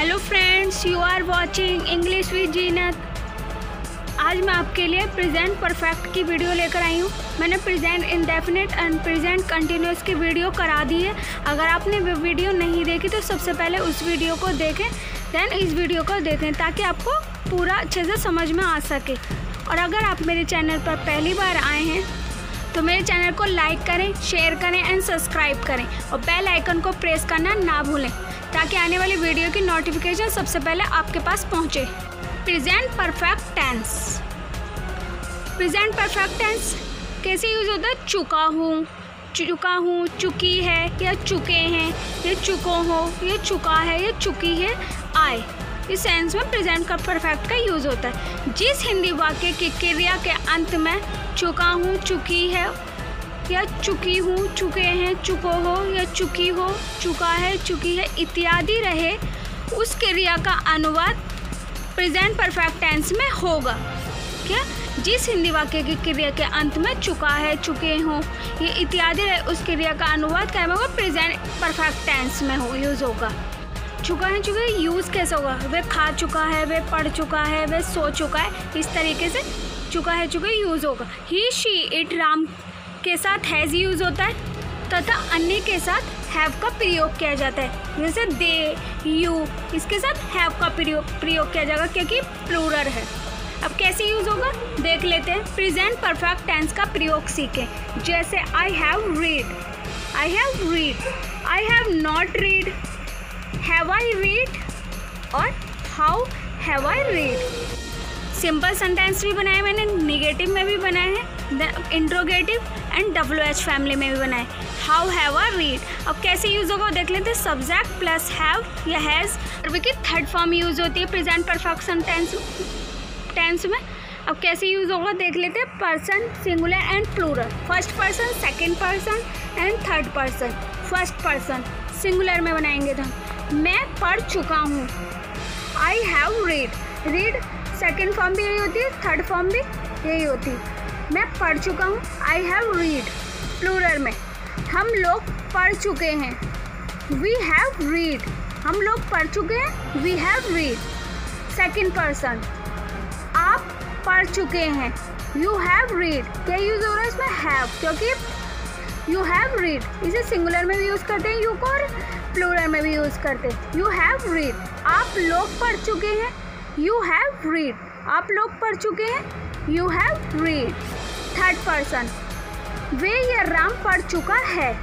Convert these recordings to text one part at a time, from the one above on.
Hello friends, you are watching English with Zeenat. आज मैं आपके लिए प्रेजेंट परफेक्ट की वीडियो लेकर आई हूँ। मैंने present indefinite and present continuous की वीडियो करा दी है। अगर आपने वो वीडियो नहीं देखी तो सबसे पहले उस वीडियो को देखें, देन इस वीडियो को देखें ताकि आपको पूरा अच्छे से समझ में आ सके। और अगर आप मेरे चैनल पर पहली बार आए हैं तो मेरे चैनल को लाइक करें, शेयर करें एंड सब्सक्राइब करें और बेल आइकन को प्रेस करना ना भूलें ताकि आने वाली वीडियो की नोटिफिकेशन सबसे पहले आपके पास पहुंचे। Present perfect tense. Present perfect tense कैसे यूज़ होता है? चुका हूँ, चुकी है या चुके हैं, ये चुको हो, ये चुका है, ये चुकी है, आए। इस सेंस में प्रेजेंट का परफेक्ट का यूज़ होता है। जिस हिंदी वाक्य की क्रिया के अंत में चुका हूँ, चुकी है या चुकी हूँ, चुके हैं, चुको हो या चुकी हो, चुका है, चुकी है इत्यादि रहे, उस क्रिया का अनुवाद प्रेजेंट परफेक्ट टेंस में होगा। क्या? जिस हिंदी वाक्य की क्रिया के अंत में चुका है, चुके हों, ये इत्यादि रहे, उस क्रिया का अनुवाद क्या होगा? प्रेजेंट परफेक्ट टेंस में हो यूज़ होगा। चुका है, चुके यूज़ कैसे होगा? वे खा चुका है, वे पढ़ चुका है, वे सो चुका है, इस तरीके से चुका है, चुके यूज़ होगा। ही, शी, इट, राम के साथ हैज़ यूज़ होता है तथा अन्य के साथ हैव का प्रयोग किया जाता है। जैसे दे, यू, इसके साथ हैव का प्रयोग किया जाएगा क्योंकि प्लूरल है। अब कैसे यूज़ होगा देख लेते हैं। प्रेजेंट परफेक्ट टेंस का प्रयोग सीखें। जैसे I have read, I have read, I have not read, have I read और how have I read. Simple sentence भी बनाए मैंने, निगेटिव में भी बनाए हैं, इंट्रोगेटिव एंड WH फैमिली में भी बनाए। हाउ हैव आई रीड अब कैसे यूज़ होगा देख लेते हैं। सब्जेक्ट प्लस हैव या हैज़ की थर्ड फॉर्म यूज़ होती है प्रेजेंट परफेक्ट टेंस में। अब कैसे यूज़ होगा देख लेते हैं। Person, singular and plural, first person, second person and third person. First person singular में बनाएंगे तो मैं पढ़ चुका हूँ, I have read. Read second form भी यही होती है, थर्ड फॉर्म भी यही होती है। मैं पढ़ चुका हूँ, आई हैव रीड। प्लूरल में हम लोग पढ़ चुके हैं, वी हैव रीड। हम लोग पढ़ चुके हैं, we have read. Second person आप पढ़ चुके हैं, यू हैव रीड। क्या यूज़ हो रहा है इसमें? हैव, क्योंकि यू हैव रीड इसे सिंगुलर में भी यूज़ करते हैं यू को और प्लूरल में भी यूज़ करते हैं। यू हैव रीड, आप लोग पढ़ चुके हैं, यू हैव रीड। आप लोग पढ़ चुके हैं, you have read. Third person वे या राम पढ़ चुका है,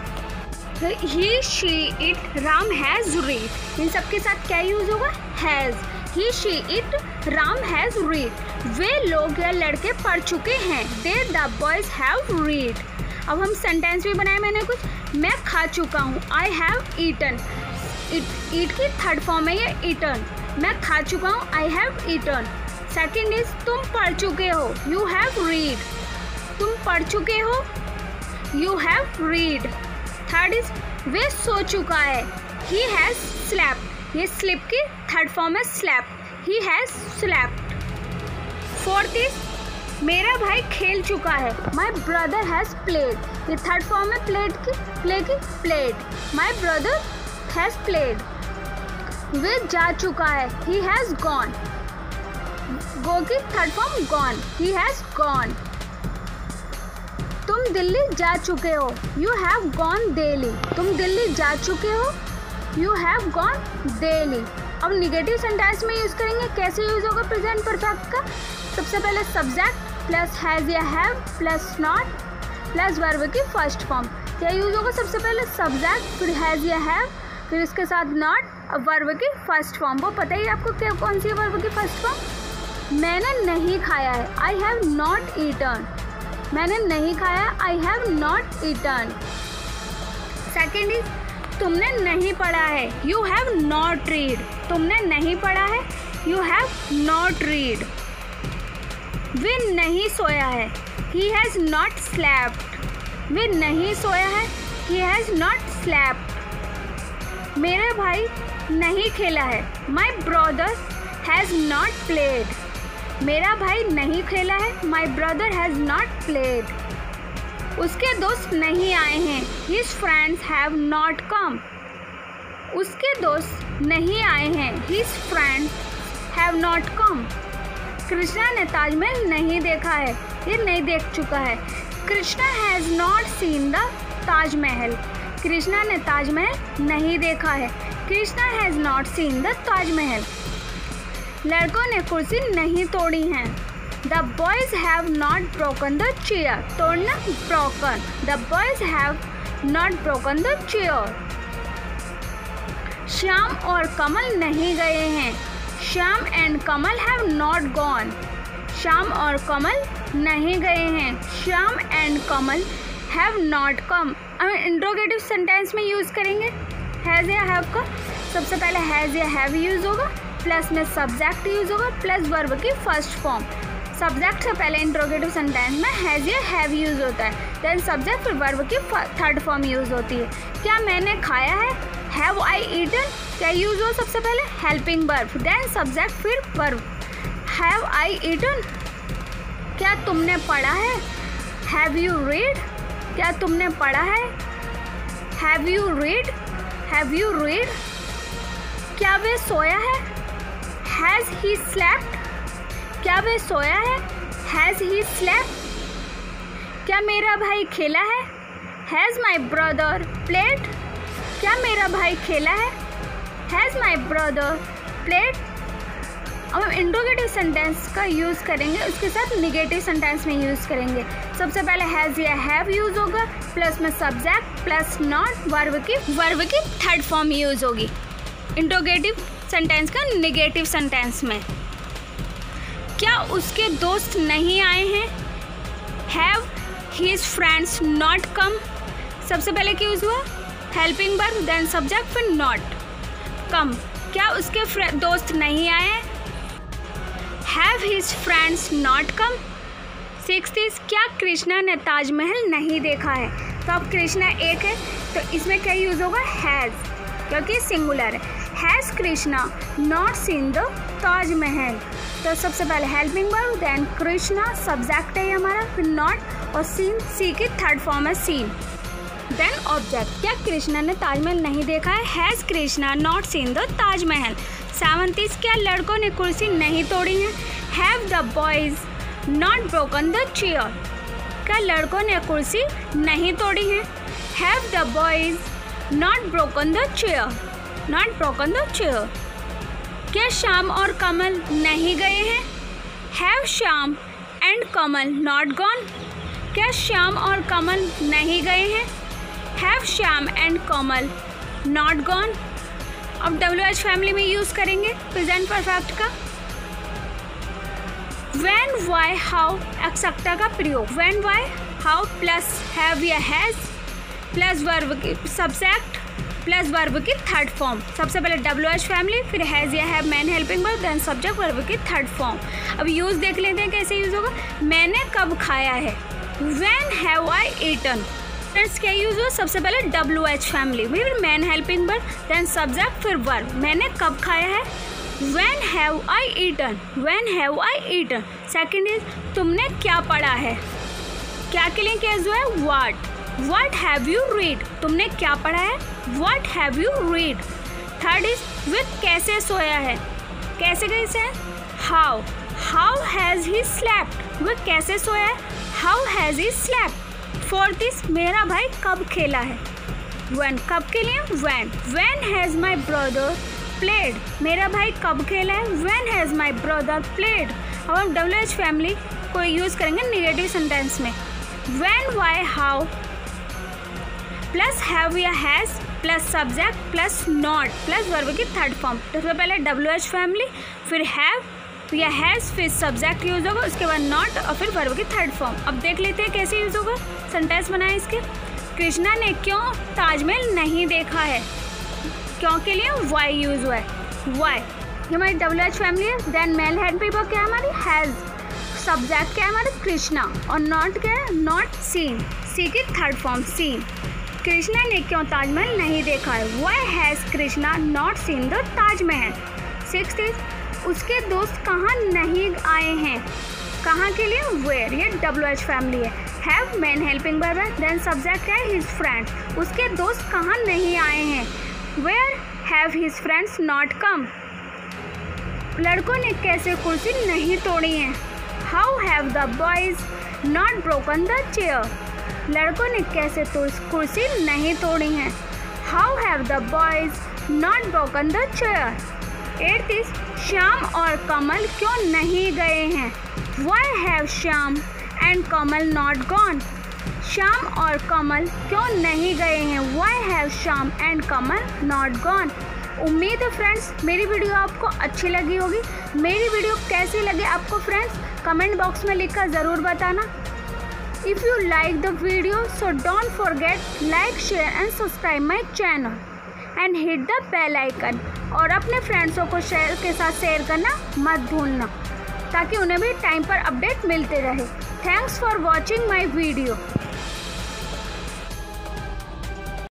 he, she, it, Ram has read. इन सबके साथ क्या यूज़ होगा? Has. He, she, it, Ram has read. वे लोग या लड़के पढ़ चुके हैं, they, the boys have read. अब हम सेंटेंस भी बनाए मैंने कुछ। मैं खा चुका हूँ, आई हैव ईटन। ईट की थर्ड फॉर्म है ये ईटन। मैं खा चुका हूँ, I have eaten. Second is तुम पढ़ चुके हो, यू हैव रीड। तुम पढ़ चुके हो, you have read. Third is वे सो चुका है, ही हैज़ स्लेप्ट। ये स्लिप की थर्ड फॉर्म है slept, he has slept. Fourth is मेरा भाई खेल चुका है, माई ब्रदर हैज़ प्लेड। ये थर्ड फॉर्म है प्ले की played, my brother has played. वे जा चुका है, ही हैज़ गॉन। गो की third form gone, he has gone. तुम दिल्ली जा चुके हो, यू हैव गॉन दिल्ली। तुम दिल्ली जा चुके हो, यू हैव गॉन दिल्ली। अब निगेटिव सेंटेंस में यूज़ करेंगे। कैसे यूज़ होगा प्रेजेंट परफेक्ट का? सबसे पहले सब्जेक्ट प्लस हैज़ या have plus not plus verb की फर्स्ट फॉर्म। क्या यूज़ होगा? सबसे पहले सब्जेक्ट, फिर हैज़ या हैव, फिर इसके साथ नॉट, अब वर्ब की फर्स्ट फॉर्म। वो पता ही आपको क्या कौन सी है वर्ब की फर्स्ट फॉर्म? मैंने नहीं खाया है, आई हैव नॉट ईटन। मैंने नहीं खाया, I have not eaten. Second is तुमने नहीं पढ़ा है, यू हैव नॉट रीड। तुमने नहीं पढ़ा है, यू हैव नॉट रीड। वे नहीं सोया है, ही हैज़ नॉट स्लेप्ट। वे नहीं सोया है, ही हैज़ नॉट स्लेप्ट। मेरा भाई नहीं खेला है, my brother has not played. मेरा भाई नहीं खेला है, my brother has not played. उसके दोस्त नहीं आए हैं, his friends have not come. उसके दोस्त नहीं आए हैं। His friends have not come. Krishna ने ताजमहल नहीं देखा है, ये नहीं देख चुका है। Krishna has not seen the Taj Mahal. Krishna ने ताजमहल नहीं देखा है। Krishna has not seen the Taj Mahal. लड़कों ने कुर्सी नहीं तोड़ी है। The boys have not broken the chair. तोड़ना broken. The boys have not broken the chair. Shyam और कमल नहीं गए हैं। Shyam and Kamal have not gone. Shyam और कमल नहीं गए हैं। Shyam and Kamal have not कम। हम इंट्रोगेटिव सेंटेंस में यूज़ करेंगे हैज़ या हैव का। सबसे पहले हैज़ या हैव यूज़ होगा, प्लस में सब्जेक्ट यूज़ होगा, प्लस वर्ब की फर्स्ट फॉर्म। सब्जेक्ट से पहले इंट्रोगेटिव सेंटेंस में हैज़ या हैव यूज़ होता है, देन सब्जेक्ट फिर वर्ब की थर्ड फॉर्म यूज़ होती है। क्या मैंने खाया है, हैव आई ईटन। क्या यूज़ हो सबसे पहले हेल्पिंग वर्ब, देन सब्जेक्ट फिर वर्ब। Have I eaten. क्या तुमने पढ़ा है, हैव यू रीड। क्या तुमने पढ़ा है, have you read. Have you read. क्या वे सोया है, हैज़ ही स्लेप्ट। क्या वे सोया है, हैज़ ही स्लेप्ट। क्या मेरा भाई खेला है, हैज़ माई ब्रदर प्लेड। क्या मेरा भाई खेला है, हैज़ माई ब्रदर प्लेड। अब हम इंट्रोगेटिव सेंटेंस का यूज़ करेंगे, उसके साथ निगेटिव सेंटेंस में यूज़ करेंगे। सबसे पहले हैज़ या हैव यूज़ होगा, प्लस में सब्जेक्ट प्लस नॉट वर्ब की थर्ड फॉर्म यूज़ होगी इंट्रोगेटिव सेंटेंस का निगेटिव सेंटेंस में। क्या उसके दोस्त नहीं आए हैं, have his friends not come. सबसे पहले क्या यूज़ हुआ, हेल्पिंग वर्ब, देन सब्जेक्ट फिर नॉट कम। क्या उसके दोस्त नहीं आए हैं, have his friends not come. 6 is क्या कृष्णा ने ताजमहल नहीं देखा है। तो अब कृष्णा एक है तो इसमें क्या यूज़ होगा, हैज़, क्योंकि सिंगुलर है। Has Krishna not seen the Taj Mahal. तो सबसे पहले helping verb, then Krishna subject है हमारा, फिर नॉट और सीन, सी की थर्ड फॉर्म है सीन, देन ऑब्जेक्ट। क्या कृष्णा ने ताजमहल नहीं देखा है, has Krishna not seen the Taj Mahal. 7 is क्या लड़कों ने कुर्सी नहीं तोड़ी है, have the boys not broken the chair. क्या लड़कों ने कुर्सी नहीं तोड़ी है, have the boys not broken the chair. Not broken the chair. क्या श्याम और कमल नहीं गए हैं, have Shyam and Kamal not gone. क्या श्याम और कमल नहीं गए हैं, have Shyam and Kamal not gone. अब WH फैमिली में यूज़ करेंगे प्रेजेंट परफेक्ट का। व्हेन, व्हाई, हाउ, एक्सेट्रा का प्रयोग। When, why, how plus have या हैज़ प्लस वर्ब की सब्जेक्ट प्लस वर्ब की थर्ड फॉर्म। सबसे पहले WH फैमिली, फिर हैज़ या have main helping verb, then subject verb की थर्ड फॉर्म। अब यूज़ देख लेते हैं कैसे यूज़ होगा। मैंने कब खाया है, when have I eaten. Friends क्या यूज़ हुआ, सबसे पहले WH फैमिली, फिर main helping verb, then subject फिर वर्ब। मैंने कब खाया है, when have I eaten. When have I eaten. Second is तुमने क्या पढ़ा है, क्या के लिए क्या यूज़ हुआ है, व्हाट हैव यू रीड। तुमने क्या पढ़ा है, what have you read. Third is वह कैसे सोया है, कैसे कैसे है, हाउ हैज़ ही स्लेप्ट। वह कैसे सोया है, how has he slept. Fourth is मेरा भाई कब खेला है, व्हेन, कब के लिए when has my brother played. मेरा भाई कब खेला है, when has my brother played. अब हम WH फैमिली को यूज़ करेंगे निगेटिव सेंटेंस में। When, why, how plus have या has plus subject plus not plus verb की थर्ड फॉर्म। सबसे पहले WH फैमिली, फिर हैव या हैज़, फिर सब्जेक्ट यूज़ होगा, उसके बाद नॉट और फिर वर्ब की थर्ड फॉर्म। अब देख लेते हैं कैसे यूज़ होगा, सेंटेंस बनाए इसके। कृष्णा ने क्यों ताजमहल नहीं देखा है, क्यों के लिए वाई यूज़ हुआ है, वाई। ये हमारी WH फैमिली है। देन मेल हेल्पिंग वर्ब क्या है हमारी, हैज़, सब्जेक्ट क्या है हमारा कृष्णा, और नॉट क्या है, नॉट सीन, सी की थर्ड फॉर्म सीन। कृष्णा ने क्यों ताजमहल नहीं देखा है, Y has Krishna not seen the Taj Mahal. 6 is उसके दोस्त कहाँ नहीं आए हैं, कहाँ के लिए, वेयर। ये WH फैमिली है। हैव मैन हेल्पिंग वर्ब है, देन सब्जेक्ट है हिज फ्रेंड्स। उसके दोस्त कहाँ नहीं आए हैं, where have his friends not come? लड़कों ने कैसे कुर्सी नहीं तोड़ी है? How have the boys not broken the chair? लड़कों ने कैसे कुर्सी नहीं तोड़ी है? How have the boys not broken the chair? 8th is Shyam और कमल क्यों नहीं गए हैं? Why have Shyam and Kamal not gone? Shyam और कमल क्यों नहीं गए हैं? Why have Shyam and Kamal not gone? उम्मीद है फ्रेंड्स मेरी वीडियो आपको अच्छी लगी होगी। मेरी वीडियो कैसी लगी आपको फ्रेंड्स कमेंट बॉक्स में लिखकर ज़रूर बताना। If you like the video so don't forget like share and subscribe my channel and hit the bell icon. और अपने फ्रेंड्सों को के साथ शेयर करना मत भूलना ताकि उन्हें भी टाइम पर अपडेट मिलते रहे। Thanks for watching my video.